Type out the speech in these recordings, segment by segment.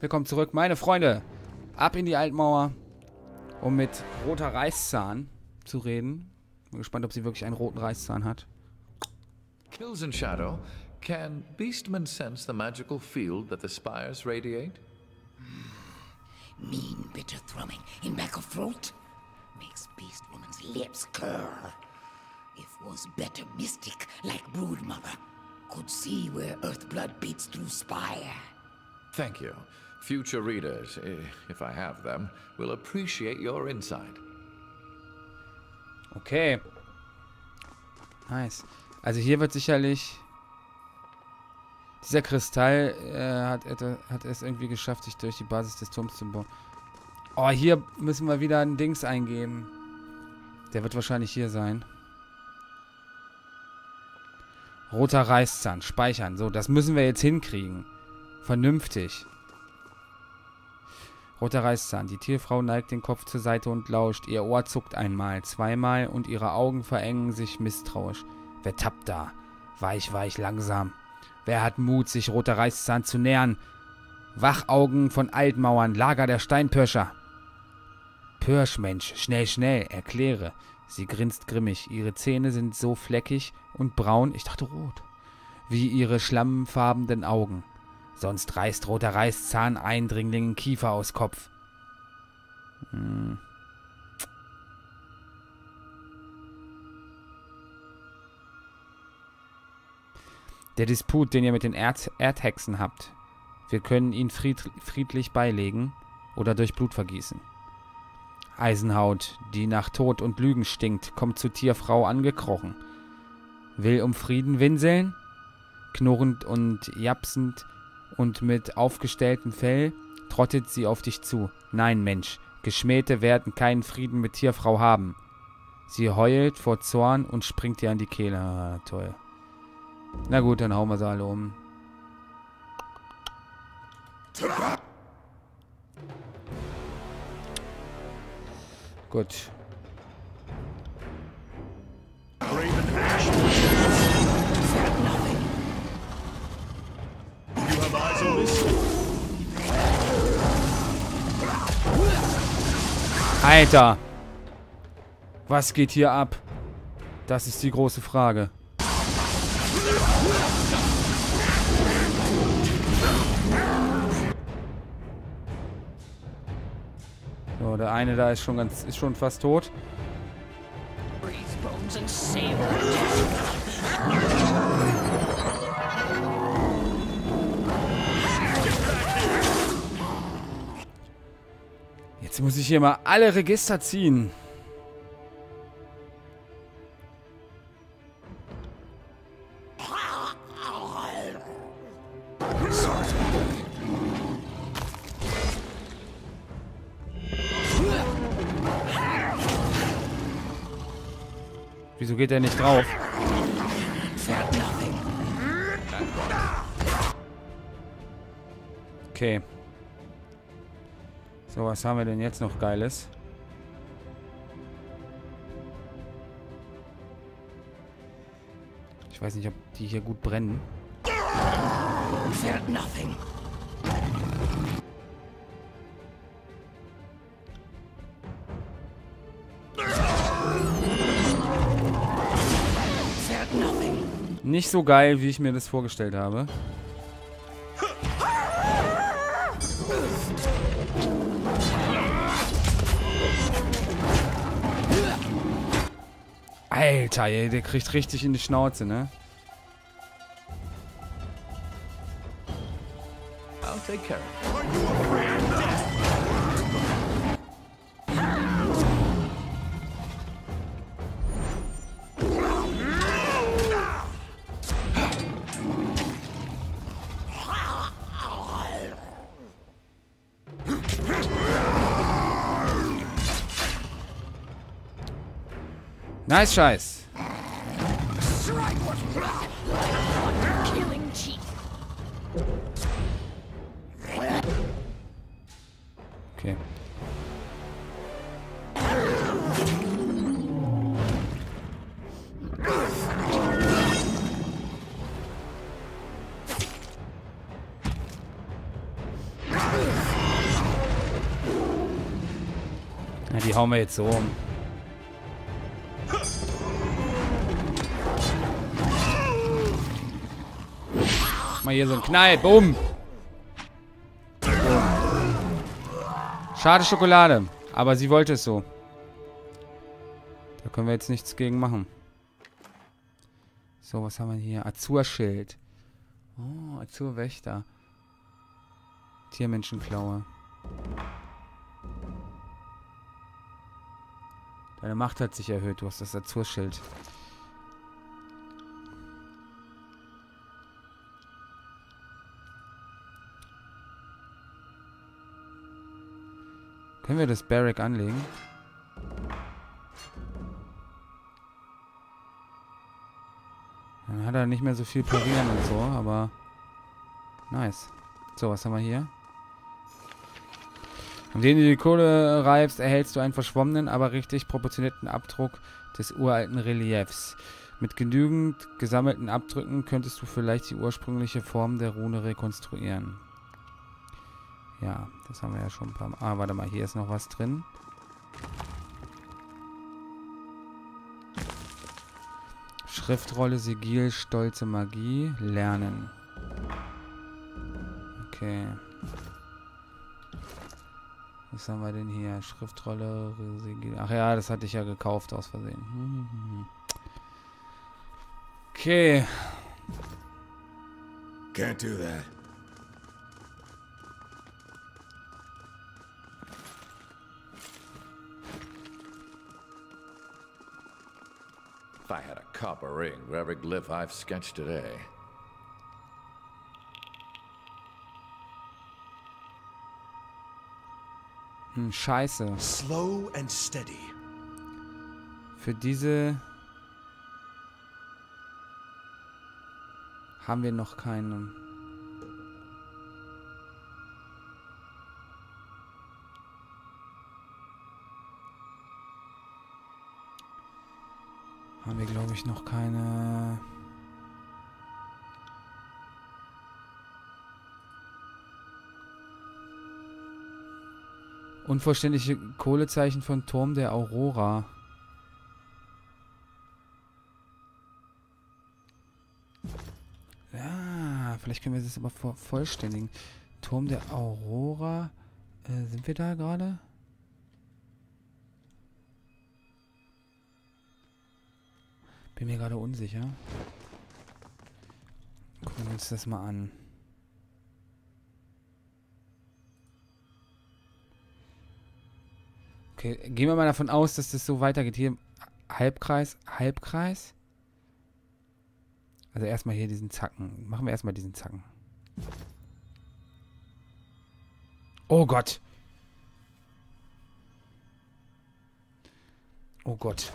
willkommen zurück, meine Freunde. Ab in die Altmauer, um mit roter Reißzahn zu reden. Bin gespannt, ob sie wirklich einen roten Reißzahn hat. Kills in shadow. Can Beastman sense the magical field that the spires radiate? Mean, bitter thrumming in back of throat makes Beast Woman's lips curl. If was better mystic like Broodmother could see where Earth blood beats through spire. Thank you. Future readers, if I have them, will appreciate your insight. Okay. Nice. Also hier wird sicherlich... Dieser Kristall hat es irgendwie geschafft, sich durch die Basis des Turms zu bauen. Oh, hier müssen wir wieder ein Dings eingeben. Der wird wahrscheinlich hier sein. Roter Reißzahn. Speichern. So, das müssen wir jetzt hinkriegen. Vernünftig. Roter Reißzahn. Die Tierfrau neigt den Kopf zur Seite und lauscht. Ihr Ohr zuckt einmal, zweimal und ihre Augen verengen sich misstrauisch. Wer tappt da? Weich, weich, langsam. Wer hat Mut, sich roter Reißzahn zu nähern? Wachaugen von Altmauern, Lager der Steinpirscher. Pirschmensch, schnell, schnell, erkläre. Sie grinst grimmig. Ihre Zähne sind so fleckig und braun, ich dachte rot, wie ihre schlammfarbenen Augen. Sonst reißt roter Reißzahn Eindringlingen Kiefer aus Kopf. Der Disput, den ihr mit den Erdhexen habt. Wir können ihn friedlich beilegen oder durch Blut vergießen. Eisenhaut, die nach Tod und Lügen stinkt, kommt zur Tierfrau angekrochen. Will um Frieden winseln? Knurrend und japsend und mit aufgestelltem Fell trottet sie auf dich zu. Nein, Mensch, Geschmähte werden keinen Frieden mit Tierfrau haben. Sie heult vor Zorn und springt dir an die Kehle. Ah, toll. Na gut, dann hauen wir sie alle um. Gut. Alter! Was geht hier ab? Das ist die große Frage. So, der eine da ist schon fast tot. Jetzt muss ich hier mal alle Register ziehen. Wieso geht er nicht drauf? Okay. So, was haben wir denn jetzt noch Geiles? Ich weiß nicht, ob die hier gut brennen. Nicht so geil, wie ich mir das vorgestellt habe. Alter, ey, der kriegt richtig in die Schnauze, ne? I'll take care of Nice Scheiß. Okay. Na, die hauen wir jetzt so um. Mal hier so ein Knall. Bumm. Schade Schokolade. Aber sie wollte es so. Da können wir jetzt nichts gegen machen. So, was haben wir hier? Azurschild. Oh, Azurwächter. Tiermenschenklaue. Deine Macht hat sich erhöht. Du hast das Azurschild. Können wir das Barrack anlegen? Dann hat er nicht mehr so viel parieren und so, aber nice. So, was haben wir hier? Indem du die Kohle reibst, erhältst du einen verschwommenen, aber richtig proportionierten Abdruck des uralten Reliefs. Mit genügend gesammelten Abdrücken könntest du vielleicht die ursprüngliche Form der Rune rekonstruieren. Ja, das haben wir ja schon ein paar Mal. Ah, warte mal, hier ist noch was drin. Schriftrolle, Sigil, stolze Magie, lernen. Okay. Was haben wir denn hier? Schriftrolle, Sigil. Ach ja, das hatte ich ja gekauft aus Versehen. Okay. Can't do that. If I had a copper ring for every glyph I've sketched today. Scheiße. Slow and steady. Für diese haben wir noch keine. Haben wir, glaube ich, noch keine. Unvollständige Kohlezeichen von Turm der Aurora. Ja, vielleicht können wir das aber vollständigen. Turm der Aurora. Sind wir da gerade? Bin mir gerade unsicher. Gucken wir uns das mal an. Okay, gehen wir mal davon aus, dass das so weitergeht. Hier Halbkreis, Halbkreis. Also erstmal hier diesen Zacken. Machen wir erstmal diesen Zacken. Oh Gott. Oh Gott.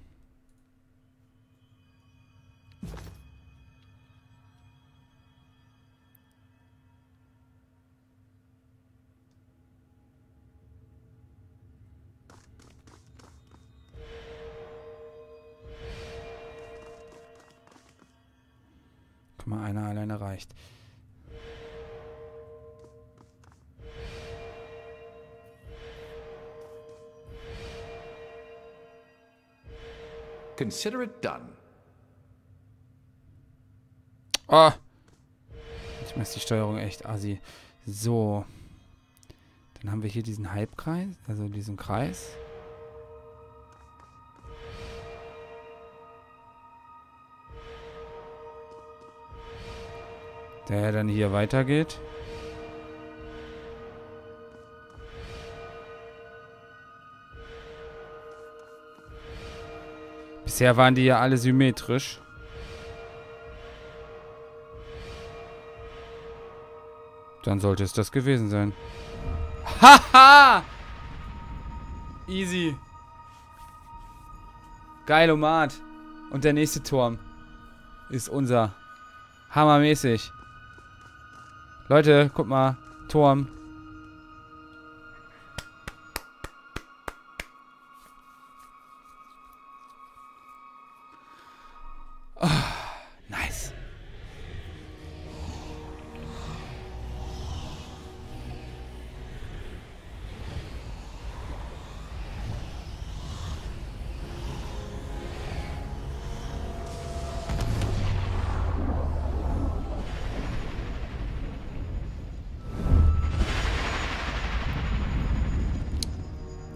Guck mal, einer alleine reicht. Consider it done. Oh. Ich ist die Steuerung echt assi. So. Dann haben wir hier diesen Halbkreis, also diesen Kreis. Der dann hier weitergeht. Bisher waren die ja alle symmetrisch. Dann sollte es das gewesen sein. Haha! Easy. Geilomat. Und der nächste Turm ist unser. Hammermäßig. Leute, guck mal. Turm. Oh, nice.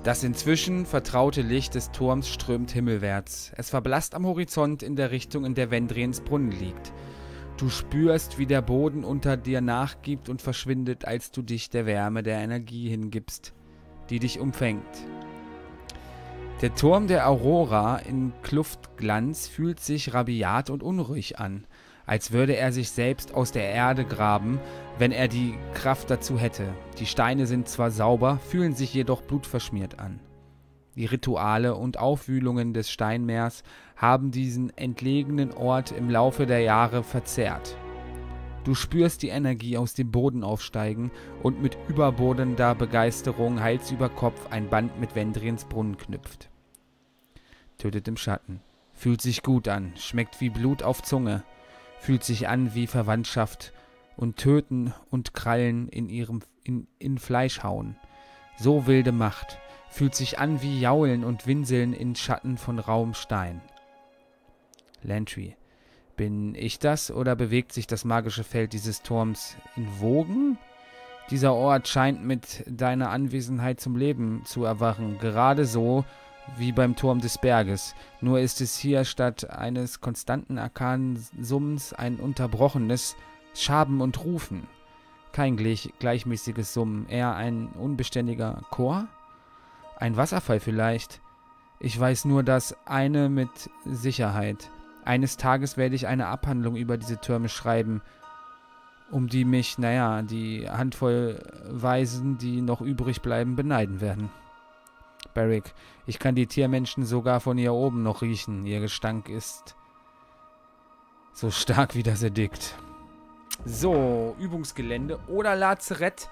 Das inzwischen vertraute Licht des Turms strömt himmelwärts. Es verblasst am Horizont in der Richtung, in der Vendriens Brunnen liegt. Du spürst, wie der Boden unter dir nachgibt und verschwindet, als du dich der Wärme der Energie hingibst, die dich umfängt. Der Turm der Aurora in Kluftglanz fühlt sich rabiat und unruhig an, als würde er sich selbst aus der Erde graben, wenn er die Kraft dazu hätte. Die Steine sind zwar sauber, fühlen sich jedoch blutverschmiert an. Die Rituale und Aufwühlungen des Steinmeers haben diesen entlegenen Ort im Laufe der Jahre verzehrt. Du spürst die Energie aus dem Boden aufsteigen und mit überbordender Begeisterung Hals über Kopf ein Band mit Vendriens Brunnen knüpft. Tötet im Schatten. Fühlt sich gut an, schmeckt wie Blut auf Zunge, fühlt sich an wie Verwandtschaft und Töten und Krallen in Fleisch hauen. So wilde Macht. Fühlt sich an wie Jaulen und Winseln in Schatten von rauem Stein. Lantry. Bin ich das oder bewegt sich das magische Feld dieses Turms in Wogen? Dieser Ort scheint mit deiner Anwesenheit zum Leben zu erwachen, gerade so wie beim Turm des Berges. Nur ist es hier statt eines konstanten arkanen Summens ein unterbrochenes Schaben und Rufen. Kein gleichmäßiges Summen, eher ein unbeständiger Chor? Ein Wasserfall vielleicht. Ich weiß nur das eine mit Sicherheit. Eines Tages werde ich eine Abhandlung über diese Türme schreiben, um die mich, die Handvoll Weisen, die noch übrig bleiben, beneiden werden. Barrick, ich kann die Tiermenschen sogar von hier oben noch riechen. Ihr Gestank ist so stark wie das Edikt. So, Übungsgelände oder Lazarett.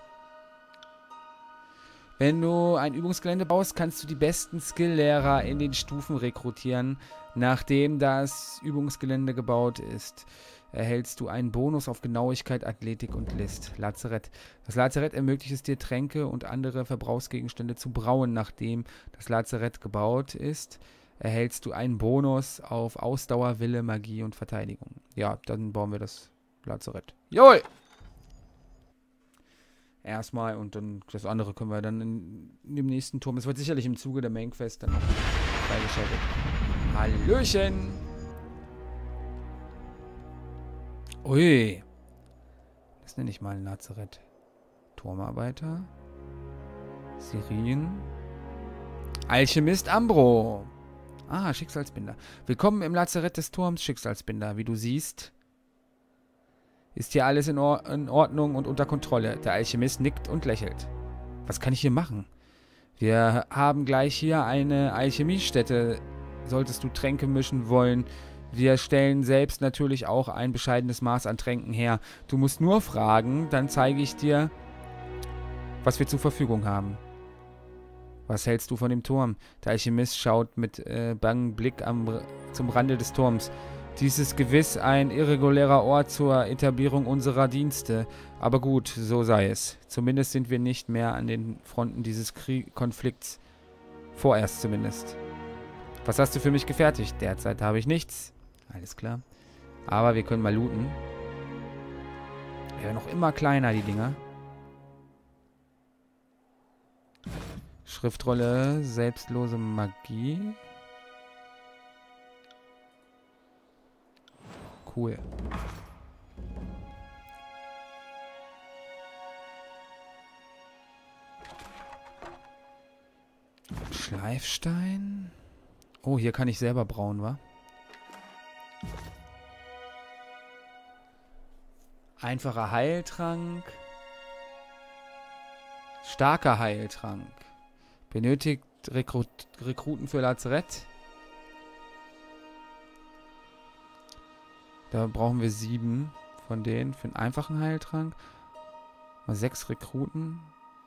Wenn du ein Übungsgelände baust, kannst du die besten Skilllehrer in den Stufen rekrutieren. Nachdem das Übungsgelände gebaut ist, erhältst du einen Bonus auf Genauigkeit, Athletik und List. Lazarett. Das Lazarett ermöglicht es dir, Tränke und andere Verbrauchsgegenstände zu brauen. Nachdem das Lazarett gebaut ist, erhältst du einen Bonus auf Ausdauer, Wille, Magie und Verteidigung. Ja, dann bauen wir das Lazarett. Jawohl! Erstmal und dann das andere können wir dann in dem nächsten Turm. Es wird sicherlich im Zuge der Mainquest dann noch freigeschaltet. Hallöchen! Ui! Das nenne ich mal ein Lazarett. Turmarbeiter. Sirin. Alchemist Ambro. Ah, Schicksalsbinder. Willkommen im Lazarett des Turms, Schicksalsbinder. Wie du siehst, ist hier alles in Ordnung und unter Kontrolle. Der Alchemist nickt und lächelt. Was kann ich hier machen? Wir haben gleich hier eine Alchemiestätte. Solltest du Tränke mischen wollen. Wir stellen selbst natürlich auch ein bescheidenes Maß an Tränken her. Du musst nur fragen, dann zeige ich dir, was wir zur Verfügung haben. Was hältst du von dem Turm? Der Alchemist schaut mit bangem Blick zum Rande des Turms. Dies ist gewiss ein irregulärer Ort zur Etablierung unserer Dienste. Aber gut, so sei es. Zumindest sind wir nicht mehr an den Fronten dieses Konflikts. Vorerst zumindest. Was hast du für mich gefertigt? Derzeit habe ich nichts. Alles klar. Aber wir können mal looten. Ja, noch immer kleiner, die Dinger. Schriftrolle, selbstlose Magie. Cool. Schleifstein. Oh, hier kann ich selber brauen, wa? Einfacher Heiltrank. Starker Heiltrank. Benötigt Rekruten für Lazarett. Da brauchen wir 7 von denen für einen einfachen Heiltrank. Mal 6 Rekruten.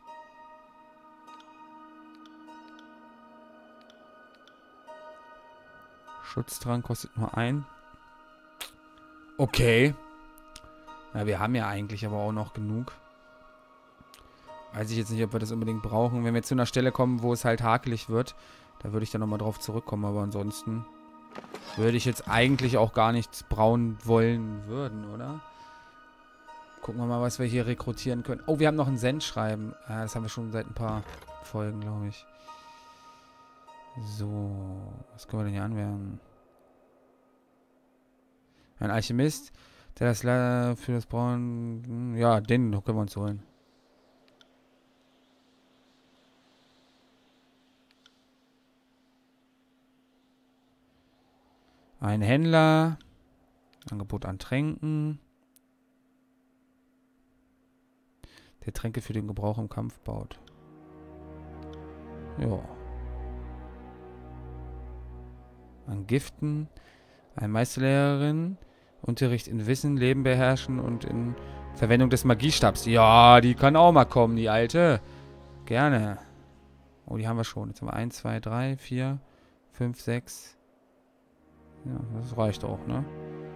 Schutztrank kostet nur 1. Okay. Na, wir haben ja eigentlich aber auch noch genug. Weiß ich jetzt nicht, ob wir das unbedingt brauchen. Wenn wir zu einer Stelle kommen, wo es halt hakelig wird, da würde ich dann nochmal drauf zurückkommen. Aber ansonsten würde ich jetzt eigentlich auch gar nichts brauen wollen würden, oder? Gucken wir mal, was wir hier rekrutieren können. Oh, wir haben noch ein Sendschreiben. Das haben wir schon seit ein paar Folgen, glaube ich. So, was können wir denn hier anwerfen? Ein Alchemist, der das leider für das Brauen... Ja, den können wir uns holen. Ein Händler. Angebot an Tränken. Der Tränke für den Gebrauch im Kampf baut. Ja. An Giften. Eine Meisterlehrerin. Unterricht in Wissen, Leben beherrschen und in Verwendung des Magiestabs. Ja, die kann auch mal kommen, die alte. Gerne. Oh, die haben wir schon. Jetzt haben wir 1, 2, 3, 4, 5, 6. Ja, das reicht auch, ne?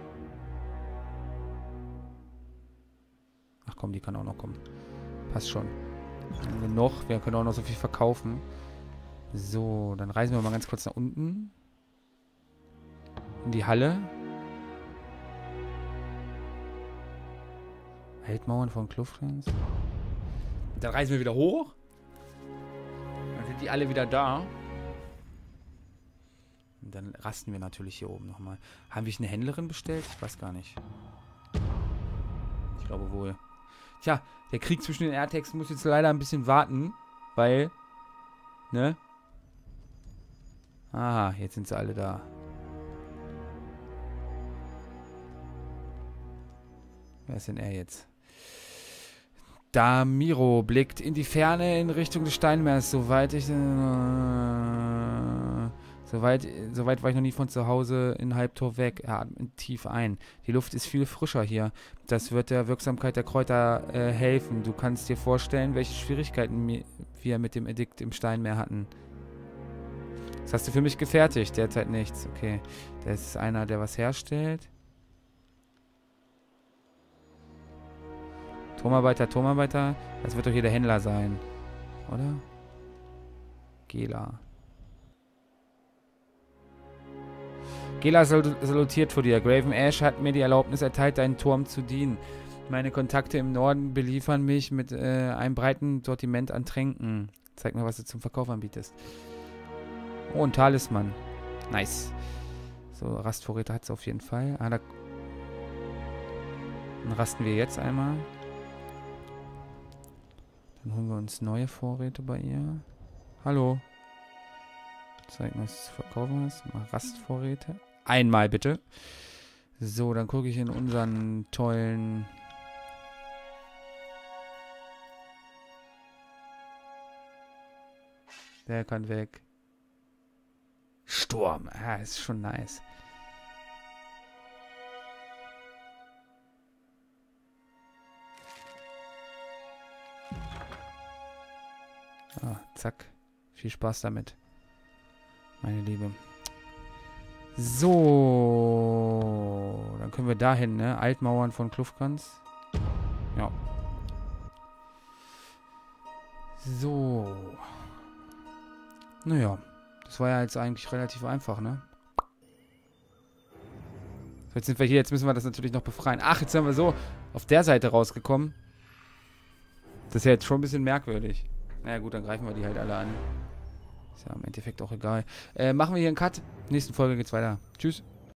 Ach komm, die kann auch noch kommen. Passt schon. Noch. Wir können auch noch so viel verkaufen. So, dann reisen wir mal ganz kurz nach unten. In die Halle. Weltmauern von Kluftlands. Dann reisen wir wieder hoch. Dann sind die alle wieder da. Und dann rasten wir natürlich hier oben nochmal. Haben wir eine Händlerin bestellt? Ich weiß gar nicht. Ich glaube wohl. Tja, der Krieg zwischen den Erdhexen muss jetzt leider ein bisschen warten. Weil, ne? Ah, jetzt sind sie alle da. Wer ist denn er jetzt? Damiro blickt in die Ferne in Richtung des Steinmeers. Soweit war ich noch nie von zu Hause in Halbtor weg. Er atmet tief ein. Die Luft ist viel frischer hier. Das wird der Wirksamkeit der Kräuter helfen. Du kannst dir vorstellen, welche Schwierigkeiten wir mit dem Edikt im Steinmeer hatten. Das hast du für mich gefertigt. Derzeit nichts. Okay. Das ist einer, der was herstellt. Turmarbeiter. Das wird doch hier der Händler sein. Oder? Gela. Gela salutiert vor dir. Graven Ash hat mir die Erlaubnis erteilt, deinen Turm zu dienen. Meine Kontakte im Norden beliefern mich mit einem breiten Sortiment an Tränken. Zeig mir, was du zum Verkauf anbietest. Oh, ein Talisman. Nice. So, Rastvorräte hat es auf jeden Fall. Ah, dann rasten wir jetzt einmal. Dann holen wir uns neue Vorräte bei ihr. Hallo. Zeig mir, was du zu verkaufen hast. Mal Rastvorräte. Einmal bitte. So, dann gucke ich in unseren tollen... Der kann weg. Sturm. Ah, ist schon nice. Ah, zack. Viel Spaß damit. Meine Liebe. So. Dann können wir dahin, ne? Altmauern von Kluftkranz. Ja. So. Naja. Das war ja jetzt eigentlich relativ einfach, ne? So, jetzt sind wir hier. Jetzt müssen wir das natürlich noch befreien. Ach, jetzt sind wir so auf der Seite rausgekommen. Das ist ja jetzt schon ein bisschen merkwürdig. Naja gut, dann greifen wir die halt alle an. Ist ja im Endeffekt auch egal. Machen wir hier einen Cut. Nächsten Folge geht's weiter. Tschüss.